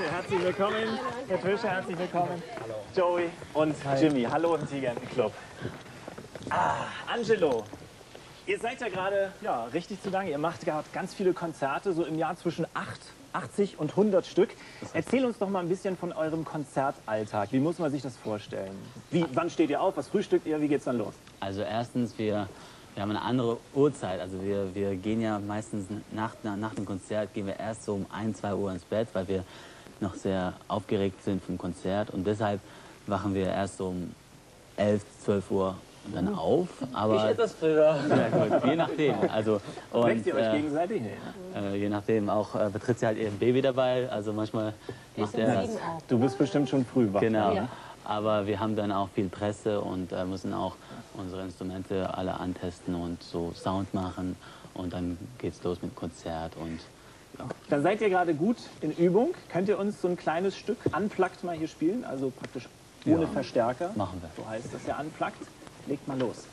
herzlich willkommen. Herr Trischer, herzlich willkommen. Hallo. Joey und Jimmy, hallo im Gigantenclub. Angelo, ihr seid ja gerade richtig zugange. Ihr macht gerade ganz viele Konzerte, so im Jahr zwischen 80 und 100 Stück. Erzähl uns doch mal ein bisschen von eurem Konzertalltag. Wie muss man sich das vorstellen? Wann steht ihr auf? Was frühstückt ihr? Wie geht's dann los? Also erstens, wir haben eine andere Uhrzeit. Also wir gehen ja meistens nach dem Konzert, gehen wir erst so um 1, 2 Uhr ins Bett, weil wir noch sehr aufgeregt sind vom Konzert. Und deshalb wachen wir erst so um 11, 12 Uhr dann auf. Aber ich etwas früher. Ja, gut, je nachdem. Also, Weckt ihr euch gegenseitig? Je nachdem. Auch Patricia hat ihr Baby dabei. Also manchmal macht er das. Du bist bestimmt schon früh wach. Genau. Ja. Aber wir haben dann auch viel Presse und müssen auch unsere Instrumente alle antesten und so Sound machen. Und dann geht's los mit dem Konzert. Und ja. Dann seid ihr gerade gut in Übung. Könnt ihr uns so ein kleines Stück unplugged mal hier spielen? Also praktisch ohne Verstärker. Machen wir. So heißt das ja unplugged. Legt mal los.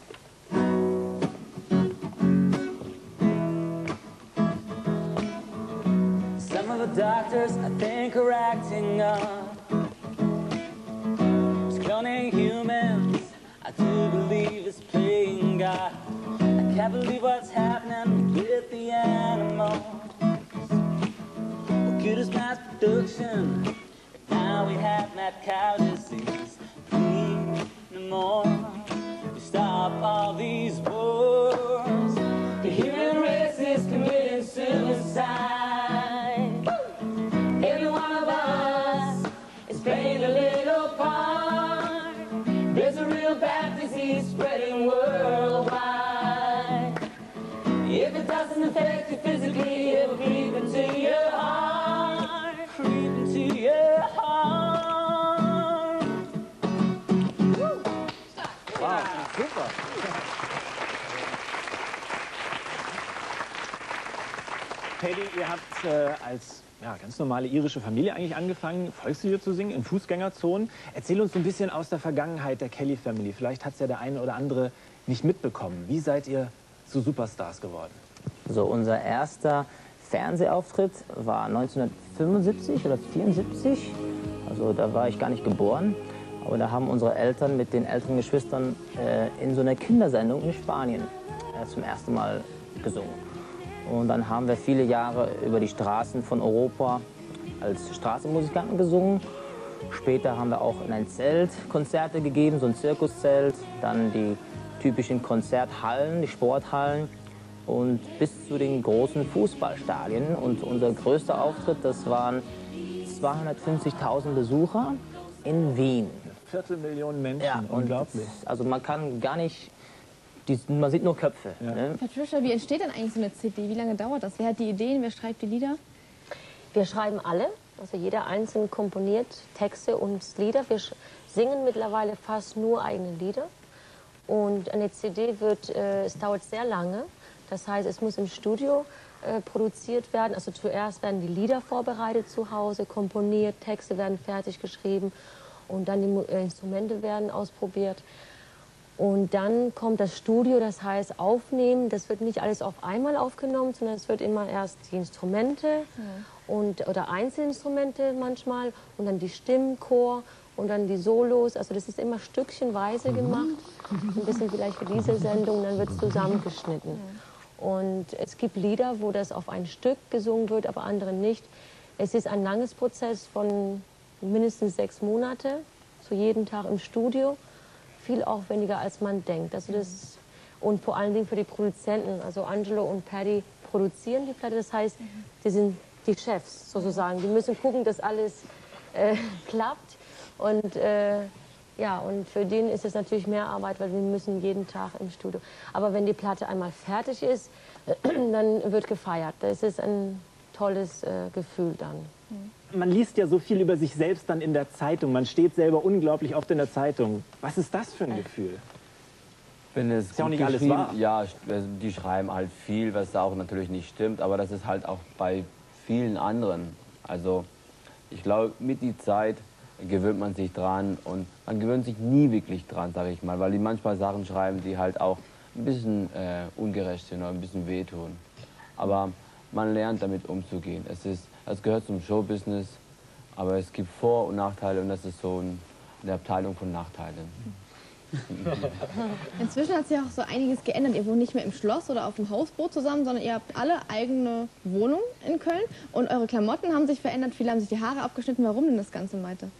Some of the doctors I think are acting up. It's cloning humans, I do believe it's playing God. I can't believe what's happening with the animals. What good is mass production? Now we have mad cow disease. No more. Stop all these wars. The human race is committing suicide. Every one of us is playing a little part. There's a real bad disease spreading worldwide. If it doesn't affect you physically, it will creep into your heart. Creep into your heart. Wow, super. Paddy, ihr habt als ganz normale irische Familie eigentlich angefangen, Volkslieder zu singen in Fußgängerzonen. Erzähl uns so ein bisschen aus der Vergangenheit der Kelly Family. Vielleicht hat es ja der eine oder andere nicht mitbekommen. Wie seid ihr zu Superstars geworden? So, unser erster Fernsehauftritt war 1975 oder 74. Also da war ich gar nicht geboren. Aber da haben unsere Eltern mit den älteren Geschwistern in so einer Kindersendung in Spanien zum ersten Mal gesungen. Und dann haben wir viele Jahre über die Straßen von Europa als Straßenmusikanten gesungen. Später haben wir auch in ein Zelt Konzerte gegeben, so ein Zirkuszelt. Dann die typischen Konzerthallen, die Sporthallen und bis zu den großen Fußballstadien. Und unser größter Auftritt, das waren 250.000 Besucher in Wien. 250.000 Menschen, ja, unglaublich. Also man kann gar nicht, man sieht nur Köpfe. Ja. Ne? Patricia, wie entsteht denn eigentlich so eine CD? Wie lange dauert das? Wer hat die Ideen? Wer schreibt die Lieder? Wir schreiben alle, also jeder einzeln komponiert Texte und Lieder. Wir singen mittlerweile fast nur eigene Lieder. Und eine CD es dauert sehr lange. Das heißt, es muss im Studio produziert werden. Also zuerst werden die Lieder vorbereitet zu Hause, komponiert, Texte werden fertig geschrieben und dann die Instrumente werden ausprobiert. Und dann kommt das Studio, das heißt aufnehmen. Das wird nicht alles auf einmal aufgenommen, sondern es wird immer erst die Instrumente oder Einzelinstrumente manchmal und dann die Stimmen, Chor und dann die Solos. Also das ist immer stückchenweise gemacht. Ein bisschen vielleicht für diese Sendung, dann wird es zusammengeschnitten. Und es gibt Lieder, wo das auf ein Stück gesungen wird, aber andere nicht. Es ist ein langes Prozess von mindestens 6 Monate, so jeden Tag im Studio. Viel aufwendiger, als man denkt. Also und vor allen Dingen für die Produzenten. Also Angelo und Paddy produzieren die Platte. Das heißt, die sind die Chefs sozusagen. Die müssen gucken, dass alles klappt. Und und für den ist es natürlich mehr Arbeit, weil wir müssen jeden Tag im Studio. Aber wenn die Platte einmal fertig ist, dann wird gefeiert. Das ist ein tolles Gefühl dann. Man liest ja so viel über sich selbst dann in der Zeitung. Man steht selber unglaublich oft in der Zeitung. Was ist das für ein Gefühl? Wenn es ist ja auch nicht alles wahr. Ja, die schreiben halt viel, was auch natürlich nicht stimmt. Aber das ist halt auch bei vielen anderen. Also ich glaube, mit der Zeit gewöhnt man sich dran. Und man gewöhnt sich nie wirklich dran, sage ich mal. Weil die manchmal Sachen schreiben, die halt auch ein bisschen ungerecht sind oder ein bisschen wehtun. Aber man lernt damit umzugehen. Es gehört zum Showbusiness. Aber es gibt Vor- und Nachteile und das ist so eine Abteilung von Nachteilen. Inzwischen hat sich auch so einiges geändert. Ihr wohnt nicht mehr im Schloss oder auf dem Hausboot zusammen, sondern ihr habt alle eigene Wohnungen in Köln. Und eure Klamotten haben sich verändert. Viele haben sich die Haare abgeschnitten. Warum denn das Ganze, Maite?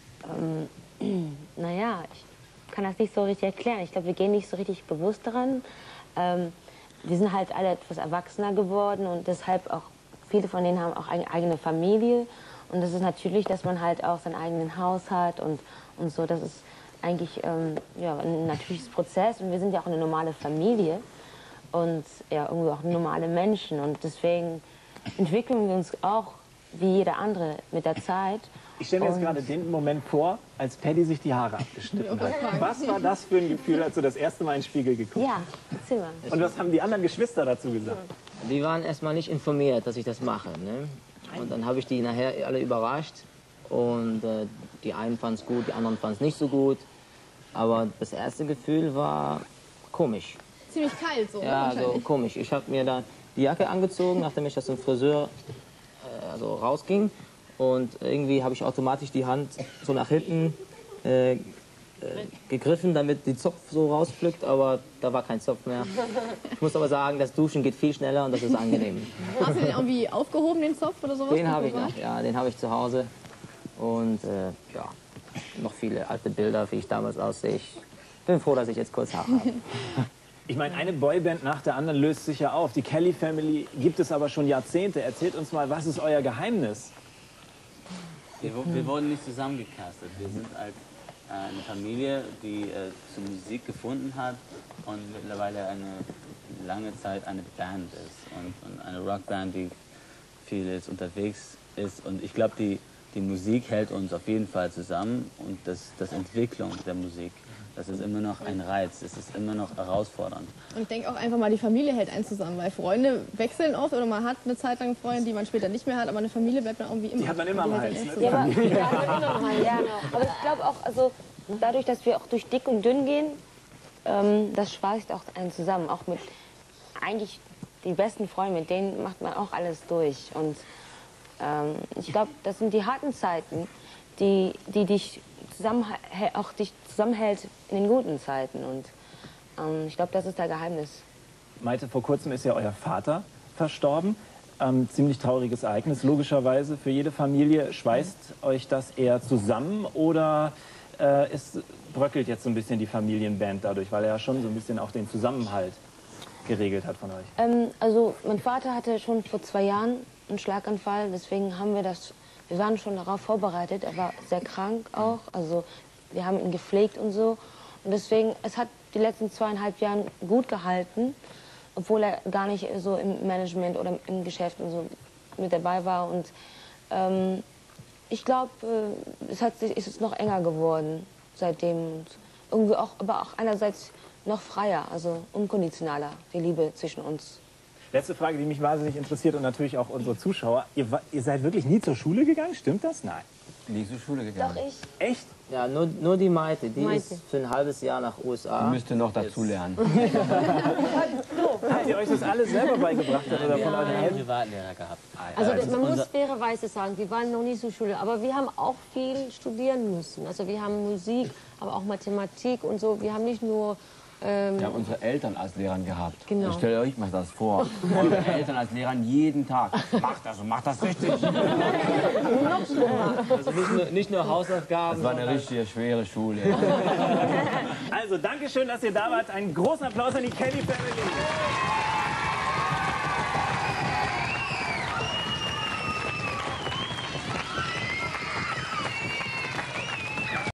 Naja, ich kann das nicht so richtig erklären. Ich glaube, wir gehen nicht so richtig bewusst daran. Wir sind halt alle etwas erwachsener geworden und deshalb auch, viele von denen haben auch eine eigene Familie. Und das ist natürlich, dass man halt auch seinen eigenen Haus hat und so. Das ist eigentlich ja, ein natürliches Prozess. Und wir sind ja auch eine normale Familie und ja, irgendwie auch normale Menschen. Und deswegen entwickeln wir uns auch wie jeder andere mit der Zeit. Ich stelle mir jetzt gerade den Moment vor, als Paddy sich die Haare abgeschnitten hat. Was war das für ein Gefühl, als du das erste Mal in den Spiegel geguckt hast? Ja, erzähl mal. Und was haben die anderen Geschwister dazu gesagt? Die waren erstmal nicht informiert, dass ich das mache. Ne? Und dann habe ich die nachher alle überrascht. Und die einen fanden es gut, die anderen fanden es nicht so gut. Aber das erste Gefühl war komisch. Ziemlich kalt so, Ja, so wahrscheinlich. komisch. Ich habe mir da die Jacke angezogen, nachdem ich das zum Friseur also rausging. Und irgendwie habe ich automatisch die Hand so nach hinten gegriffen, damit die Zopf so rauspflückt, aber da war kein Zopf mehr. Ich muss aber sagen, das Duschen geht viel schneller und das ist angenehm. Hast du den irgendwie aufgehoben, den Zopf oder sowas? Den habe ich noch, ja, den habe ich zu Hause. Und ja, noch viele alte Bilder, wie ich damals aussehe. Ich bin froh, dass ich jetzt kurz Haare habe. Ich meine, eine Boyband nach der anderen löst sich ja auf. Die Kelly Family gibt es aber schon Jahrzehnte. Erzählt uns mal, was ist euer Geheimnis? Wir wurden nicht zusammengecastet. Wir sind als eine Familie, die zur Musik gefunden hat und mittlerweile eine lange Zeit eine Band ist. Und eine Rockband, die viel jetzt unterwegs ist. Und ich glaube, die Musik hält uns auf jeden Fall zusammen. Und das Entwicklung der Musik, das ist immer noch ein Reiz. Es ist immer noch herausfordernd. Und ich denke auch einfach mal, die Familie hält einen zusammen, weil Freunde wechseln oft oder man hat eine Zeit lang Freunde, die man später nicht mehr hat, aber eine Familie bleibt dann irgendwie immer. Die hat man immer am hält Hals, einen ne? echt Ja, zusammen. aber ich glaube auch, also dadurch, dass wir auch durch dick und dünn gehen, das schweißt auch einen zusammen. Auch mit eigentlich die besten Freunde, mit denen macht man auch alles durch. Und ich glaube, das sind die harten Zeiten, die dich zusammenhält in den guten Zeiten. Und ich glaube, das ist das Geheimnis. Maite, vor kurzem ist ja euer Vater verstorben. Ziemlich trauriges Ereignis, logischerweise für jede Familie. Schweißt euch das eher zusammen oder bröckelt jetzt so ein bisschen die Familienband dadurch, weil er ja schon so ein bisschen auch den Zusammenhalt geregelt hat von euch? Also mein Vater hatte schon vor 2 Jahren einen Schlaganfall, deswegen haben wir waren schon darauf vorbereitet. Er war sehr krank auch, also wir haben ihn gepflegt und so. Und deswegen, es hat die letzten 2,5 Jahre gut gehalten, obwohl er gar nicht so im Management oder im Geschäft und so mit dabei war. Und ich glaube, es ist noch enger geworden seitdem. Und irgendwie auch, aber auch einerseits noch freier, also unkonditionaler, die Liebe zwischen uns. Letzte Frage, die mich wahnsinnig interessiert und natürlich auch unsere Zuschauer. Ihr seid wirklich nie zur Schule gegangen? Stimmt das? Nein. Nie zur Schule gegangen. Doch, ich. Echt? Ja, nur die Maite, die Maite. ist für ein halbes Jahr nach USA. Ich müsste noch dazu lernen. Habt ihr euch das alles selber beigebracht oder von euren einen Eltern? Privatlehrer gehabt. Also das ist man muss unser- fairerweise sagen, wir waren noch nie zur Schule, aber wir haben auch viel studieren müssen. Also wir haben Musik, aber auch Mathematik und so. Wir haben nicht nur Wir haben unsere Eltern als Lehrer gehabt. Genau. Und stellt euch mal das vor. Eure Eltern als Lehrer jeden Tag. Macht das und macht das richtig. Also nicht nur Hausaufgaben. Das war eine richtige schwere Schule. Also, danke schön, dass ihr da wart. Einen großen Applaus an die Kelly Family.